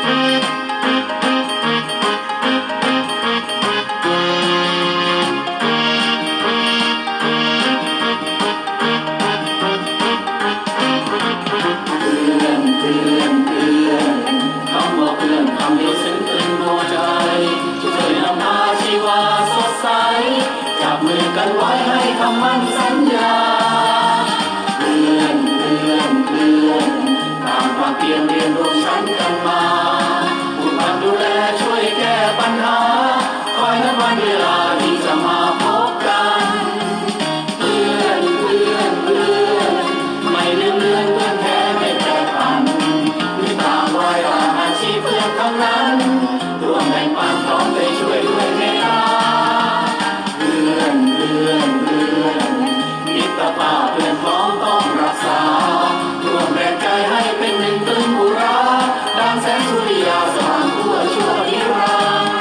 จับมือกันไว้ให้คำมั่นสัญญาเพื่อนเพื่อนเพื่อนตามความเพียรเรียนร่วมชั้นกันมาผู้พันดูแลช่วยแก้ปัญหาคอยนับวันเวลาที่จะมาพบกันเพื่อนเพื่อนเพื่อนไม่ลืมเลือนเพื่อนแท้ไม่แปรผันที่ตามรอยอาชีพเพื่อนทั้งนั้นร่วมแบ่งปันพร้อมใจช่วยด้วยเมตตามิตรภาพเพื่อนพ้องต้องรักษาร่วมแรงใจให้เป็นหนึ่งตึงบุราดังแสงสุริยาสว่างทั่วชั่วนิรันดร์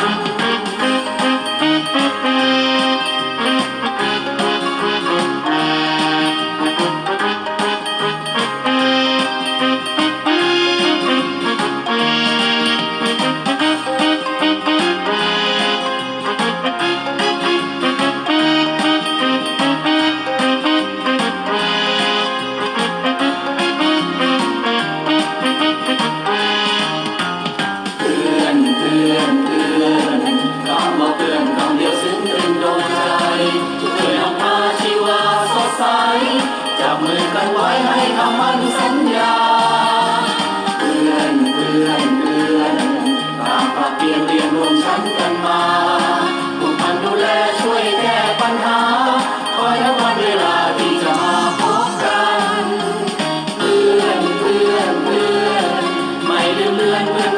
จับมือกันไว้ให้คำมั่นสัญญาเพื่อนเพื่อนเพื่อนตามปรับเปลี่ยนเรียนร่วมชั้นกันมาผู้พันดูแลช่วยแก้ปัญหาคอยนับวันเวลาที่จะมาพบกันเพื่อนเพื่อนเพื่อนไม่ลืมเลือนเพื่อน